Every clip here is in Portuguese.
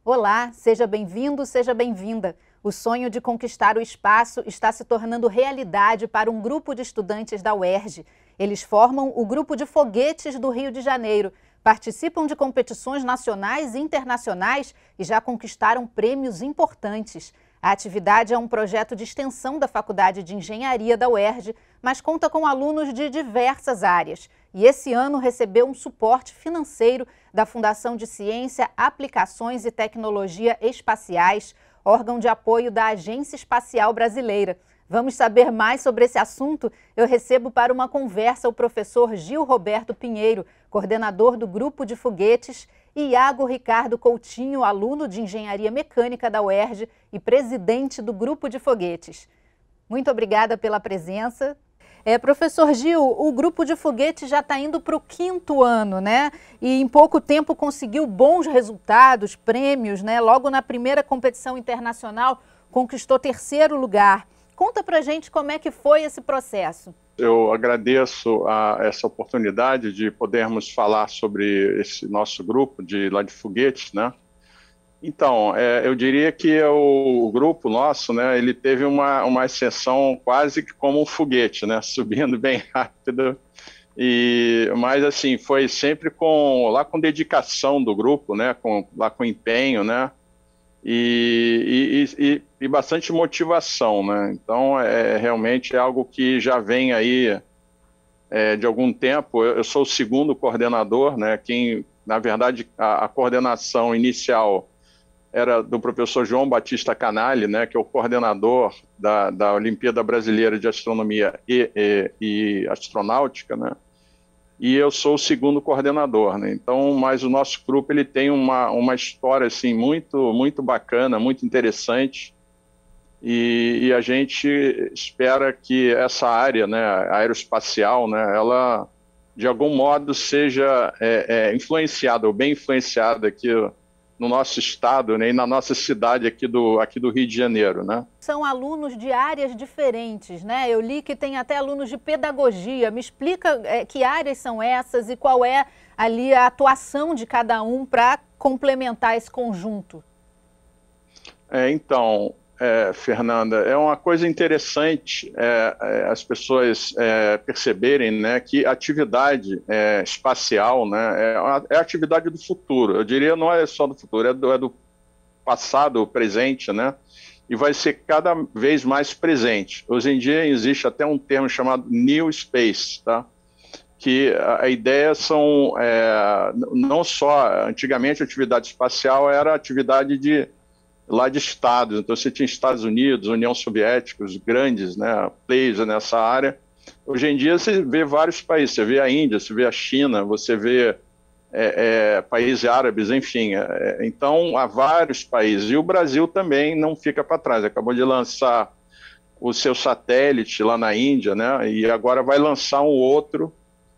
Olá, seja bem-vindo, seja bem-vinda. O sonho de conquistar o espaço está se tornando realidade para um grupo de estudantes da UERJ. Eles formam o Grupo de Foguetes do Rio de Janeiro, participam de competições nacionais e internacionais e já conquistaram prêmios importantes. A atividade é um projeto de extensão da Faculdade de Engenharia da UERJ, mas conta com alunos de diversas áreas. E esse ano recebeu um suporte financeiro da Fundação de Ciência, Aplicações e Tecnologia Espaciais, órgão de apoio da Agência Espacial Brasileira. Vamos saber mais sobre esse assunto? Eu recebo para uma conversa o professor Gil Roberto Pinheiro, coordenador do Grupo de Foguetes, e Iago Ricardo Coutinho, aluno de Engenharia Mecânica da UERJ e presidente do Grupo de Foguetes. Muito obrigada pela presença. Professor Gil, o Grupo de Foguetes já está indo para o 5º ano, né? E em pouco tempo conseguiu bons resultados, prêmios, né? Logo na primeira competição internacional conquistou 3º lugar. Conta pra gente como é que foi esse processo. Eu agradeço essa oportunidade de podermos falar sobre esse nosso grupo de foguetes, né? Então, eu diria que o grupo nosso, né, ele teve uma ascensão quase que como um foguete, né, subindo bem rápido, mas assim, foi sempre com dedicação do grupo, né, com empenho, né, e bastante motivação, né, então realmente é algo que já vem aí de algum tempo. Eu sou o 2º coordenador, né, na verdade, a coordenação inicial era do professor João Batista Canali, né, que é o coordenador da Olimpíada Brasileira de Astronomia e Astronáutica, né, e eu sou o 2º coordenador, né, então, mas o nosso grupo ele tem uma história assim, muito, muito bacana, muito interessante, e a gente espera que essa área, né, aeroespacial, né, ela, de algum modo, seja influenciada, ou bem influenciada aqui no nosso estado, né, e na nossa cidade aqui do Rio de Janeiro, né? São alunos de áreas diferentes, né? Eu li que tem até alunos de pedagogia. Me explica que áreas são essas e qual é ali a atuação de cada um para complementar esse conjunto. Então, Fernanda, é uma coisa interessante as pessoas perceberem, né, que a atividade espacial, né, é a atividade do futuro. Eu diria, não é só do futuro, é do passado, presente, né, e vai ser cada vez mais presente. Hoje em dia existe até um termo chamado New Space, tá? Que a ideia são, não só, antigamente a atividade espacial era atividade de estados, então você tinha Estados Unidos, União Soviética, os grandes, né, players nessa área. Hoje em dia você vê vários países, você vê a Índia, você vê a China, você vê países árabes, enfim, então há vários países, e o Brasil também não fica para trás, acabou de lançar o seu satélite lá na Índia, né, e agora vai lançar um outro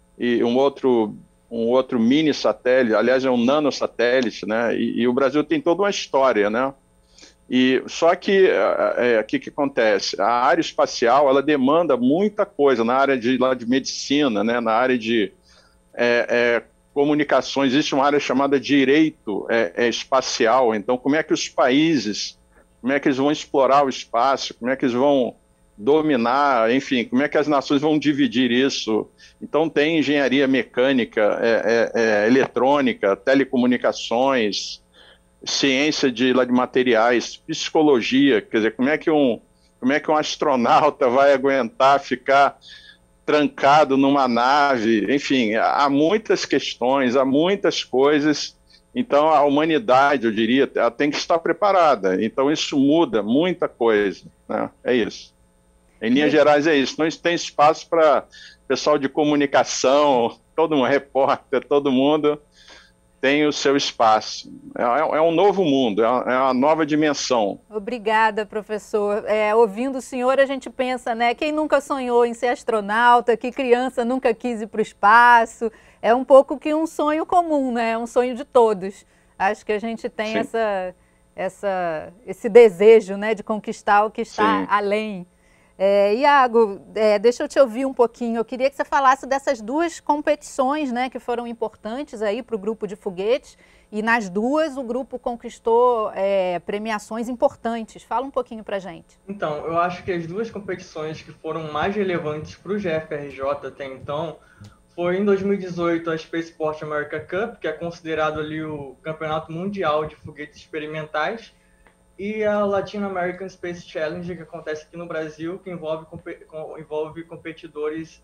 mini satélite, aliás é um nanosatélite, né, e o Brasil tem toda uma história, né. Só que o que acontece? A área espacial ela demanda muita coisa na área de medicina, né? Na área de comunicações. Existe uma área chamada direito espacial. Então, como é que os países, como é que eles vão explorar o espaço, como é que eles vão dominar, enfim, como é que as nações vão dividir isso? Então, tem engenharia mecânica, eletrônica, telecomunicações, ciência de materiais, psicologia, quer dizer, como é que um astronauta vai aguentar ficar trancado numa nave, enfim, há muitas questões, há muitas coisas, então a humanidade, eu diria, ela tem que estar preparada, então isso muda muita coisa, né? É isso. Em linhas gerais é isso, não tem espaço para pessoal de comunicação, todo mundo, repórter, todo mundo tem o seu espaço. É um novo mundo, é uma nova dimensão. Obrigada, professor. Ouvindo o senhor, a gente pensa, né? Quem nunca sonhou em ser astronauta, que criança nunca quis ir para o espaço? É um pouco que um sonho comum, né? Um sonho de todos. Acho que a gente tem esse desejo, né, de conquistar o que está além. Iago, deixa eu te ouvir um pouquinho. Eu queria que você falasse dessas duas competições, né, que foram importantes aí para o grupo de foguetes. E nas duas o grupo conquistou premiações importantes. Fala um pouquinho para a gente. Então, eu acho que as duas competições que foram mais relevantes para o GFRJ até então foi em 2018 a Spaceport America Cup, que é considerado ali o campeonato mundial de foguetes experimentais, e a Latin American Space Challenge, que acontece aqui no Brasil, que envolve competidores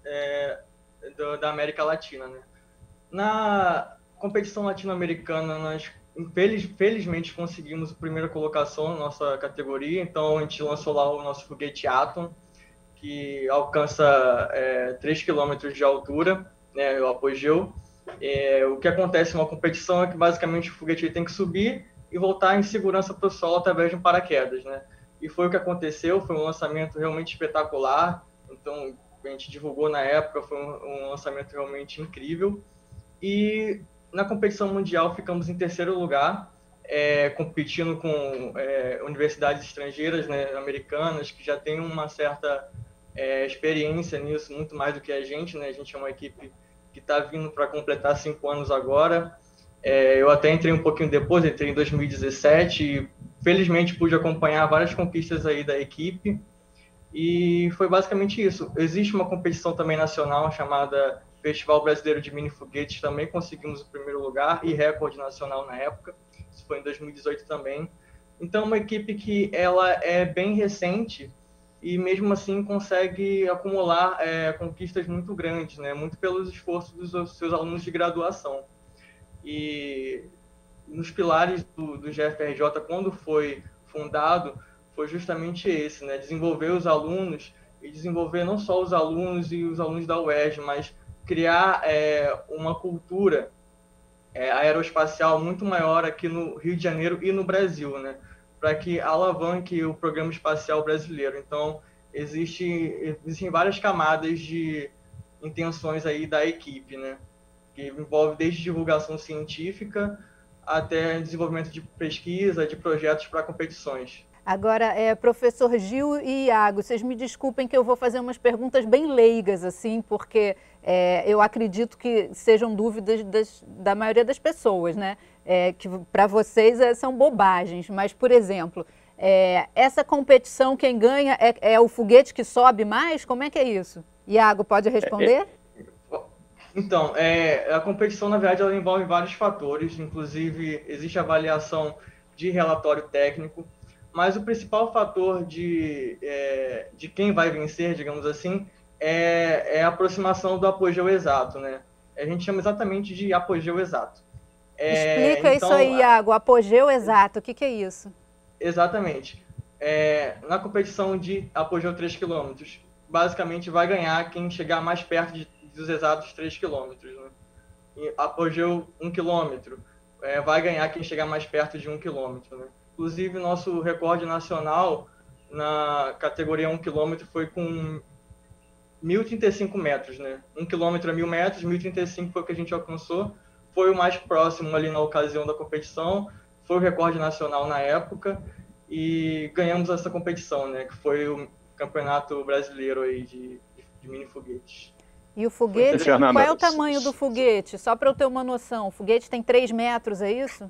da América Latina, né? Na competição latino-americana, nós felizmente conseguimos a primeira colocação na nossa categoria, então a gente lançou lá o nosso foguete Atom, que alcança 3 km de altura, né, o apogeu. O que acontece numa competição é que basicamente o foguete tem que subir e voltar em segurança para o solo através de um paraquedas, né? E foi o que aconteceu, foi um lançamento realmente espetacular, então a gente divulgou na época, foi um lançamento realmente incrível. E na competição mundial ficamos em terceiro lugar, competindo com universidades estrangeiras, né, americanas, que já têm uma certa experiência nisso, muito mais do que a gente, né? A gente é uma equipe que está vindo para completar 5 anos agora. Eu até entrei um pouquinho depois, entrei em 2017 e felizmente pude acompanhar várias conquistas aí da equipe. E foi basicamente isso. Existe uma competição também nacional chamada Festival Brasileiro de Mini Foguetes, também conseguimos o primeiro lugar e recorde nacional na época. Isso foi em 2018 também. Então, uma equipe que ela é bem recente e mesmo assim consegue acumular conquistas muito grandes, né? Muito pelos esforços dos seus alunos de graduação. E nos pilares do GFRJ, quando foi fundado, foi justamente esse, né? Desenvolver os alunos e desenvolver não só os alunos e os alunos da UERJ, mas criar uma cultura aeroespacial muito maior aqui no Rio de Janeiro e no Brasil, né? Para que alavanque o programa espacial brasileiro. Então, existem várias camadas de intenções aí da equipe, né? Que envolve desde divulgação científica até desenvolvimento de pesquisa, de projetos para competições. Agora, professor Gil e Iago, vocês me desculpem que eu vou fazer umas perguntas bem leigas, assim, porque eu acredito que sejam dúvidas da maioria das pessoas, né? Que para vocês são bobagens, mas, por exemplo, essa competição, quem ganha é o foguete que sobe mais? Como é que é isso? Iago, pode responder? Então, a competição, na verdade, ela envolve vários fatores, inclusive existe avaliação de relatório técnico, mas o principal fator de quem vai vencer, digamos assim, é a aproximação do apogeu exato, né? A gente chama exatamente de apogeu exato. Explica então, isso aí, Iago, apogeu exato, o que é isso? Exatamente. Na competição de apogeu 3 km, basicamente vai ganhar quem chegar mais perto dos exatos 3 km. Né? E apogeu 1 km, vai ganhar quem chegar mais perto de 1 km. Né? Inclusive, nosso recorde nacional na categoria 1 km foi com 1.035 metros. Né? 1 km é 1.000 metros, 1.035 foi o que a gente alcançou. Foi o mais próximo ali na ocasião da competição, foi o recorde nacional na época e ganhamos essa competição, né? Que foi o campeonato brasileiro aí de mini foguetes. E o foguete, qual é o tamanho do foguete? Só para eu ter uma noção, o foguete tem 3 metros, é isso?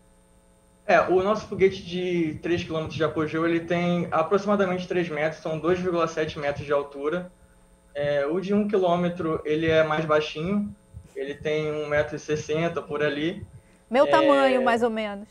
O nosso foguete de 3 km de apogeu, ele tem aproximadamente 3 metros, são 2,7 metros de altura. O de 1 km, ele é mais baixinho, ele tem 1,60 m por ali. Meu tamanho, mais ou menos.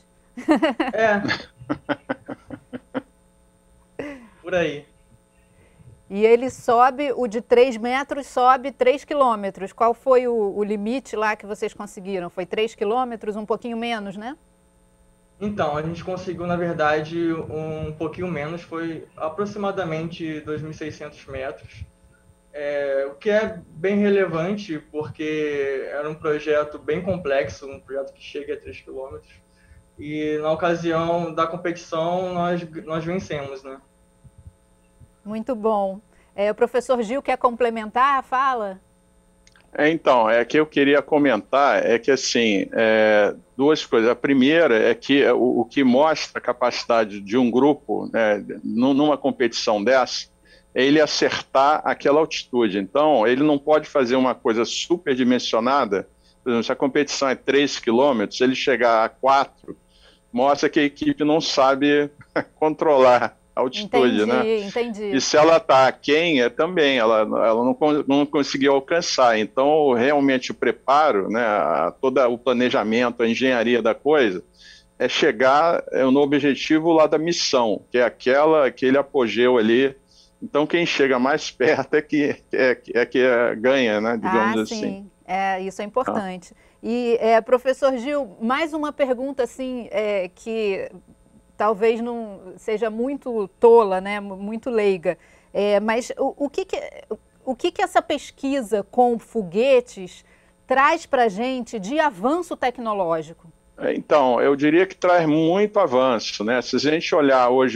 Por aí. E ele sobe, o de 3 metros sobe 3 quilômetros. Qual foi o limite lá que vocês conseguiram? Foi 3 quilômetros, um pouquinho menos, né? Então, a gente conseguiu, na verdade, um pouquinho menos, foi aproximadamente 2.600 metros. O que é bem relevante, porque era um projeto bem complexo, um projeto que chega a 3 quilômetros. E na ocasião da competição, nós vencemos, né? Muito bom. O professor Gil quer complementar a fala? Então, que eu queria comentar que, assim, duas coisas. A primeira é que o que mostra a capacidade de um grupo, numa competição dessa, é ele acertar aquela altitude. Então, ele não pode fazer uma coisa superdimensionada. Por exemplo, se a competição é 3 quilômetros, ele chegar a 4, mostra que a equipe não sabe controlar a altitude, né? Entendi. E se ela está aquém, também, ela não conseguiu alcançar. Então, realmente, o preparo, né, todo o planejamento, a engenharia da coisa, é chegar no objetivo lá da missão, que é aquele apogeu ali. Então, quem chega mais perto é que ganha, né, digamos assim. Sim. Isso é importante. E, professor Gil, mais uma pergunta assim, que talvez não seja muito tola, né, muito leiga, mas o que essa pesquisa com foguetes traz para a gente de avanço tecnológico? Então, eu diria que traz muito avanço, né? Se a gente olhar hoje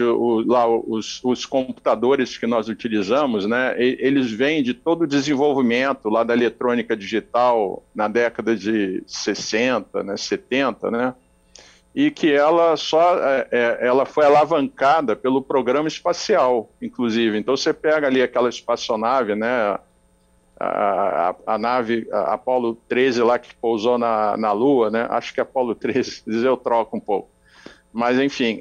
os computadores que nós utilizamos, né, eles vêm de todo o desenvolvimento lá da eletrônica digital na década de 60, né, 70, né? E que ela foi alavancada pelo programa espacial, inclusive. Então, você pega ali aquela espaçonave, né? A nave Apollo 13 lá que pousou na Lua, né? Acho que Apollo 13, eu troco um pouco. Mas, enfim,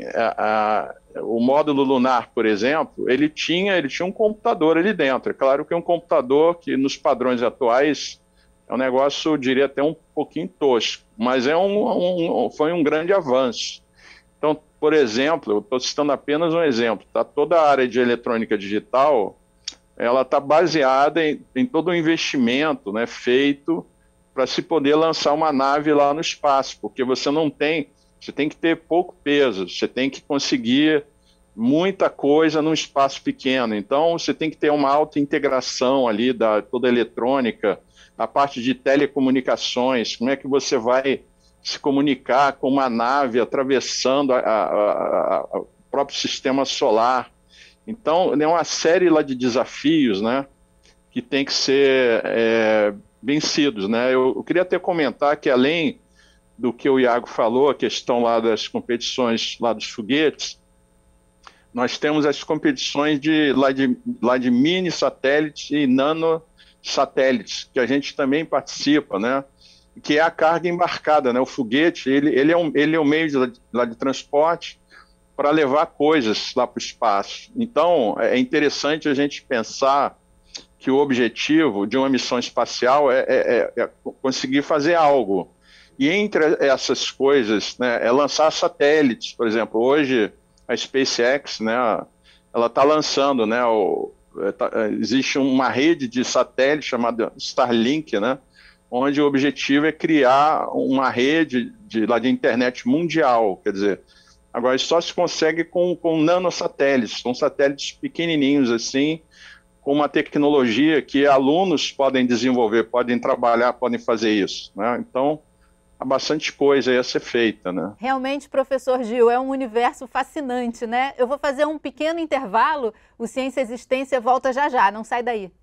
o módulo lunar, por exemplo, ele tinha um computador ali dentro. É claro que é um computador que, nos padrões atuais, é um negócio, eu diria, até um pouquinho tosco, mas foi um grande avanço. Então, por exemplo, eu estou citando apenas um exemplo, tá? Toda a área de eletrônica digital, ela está baseada em todo o investimento, né, feito para se poder lançar uma nave lá no espaço, porque você tem que ter pouco peso, você tem que conseguir muita coisa num espaço pequeno. Então, você tem que ter uma alta integração ali da toda a eletrônica, a parte de telecomunicações, como é que você vai se comunicar com uma nave atravessando o próprio sistema solar. Então, é uma série lá de desafios, né, que tem que ser vencidos, né? Eu queria até comentar que, além do que o Iago falou, a questão lá das competições lá dos foguetes, nós temos as competições lá de mini satélites e nano satélites, que a gente também participa, né? Que é a carga embarcada, né? O foguete, ele é um meio de transporte para levar coisas lá para o espaço. Então, é interessante a gente pensar que o objetivo de uma missão espacial é conseguir fazer algo. E entre essas coisas, né, é lançar satélites. Por exemplo, hoje a SpaceX, né, ela está lançando, né, existe uma rede de satélites chamada Starlink, né, onde o objetivo é criar uma rede de internet mundial. Quer dizer, agora só se consegue com nanosatélites, com satélites pequenininhos assim, com uma tecnologia que alunos podem desenvolver, podem trabalhar, podem fazer isso, né? Então, há bastante coisa aí a ser feita, né? Realmente, professor Gil, é um universo fascinante, né? Eu vou fazer um pequeno intervalo, o Ciência e Existência volta já já, não sai daí.